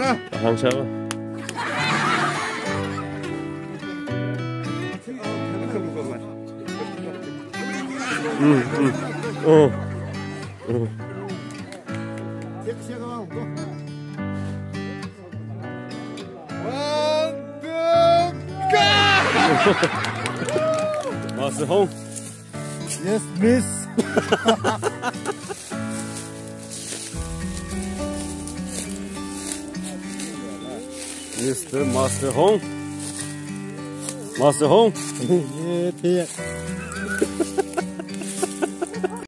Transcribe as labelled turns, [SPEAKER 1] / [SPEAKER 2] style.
[SPEAKER 1] 了。
[SPEAKER 2] 上车吧。Master Hong.
[SPEAKER 1] Yes, miss.
[SPEAKER 2] Mr. Master Hong. Master Hong.
[SPEAKER 1] Yeah,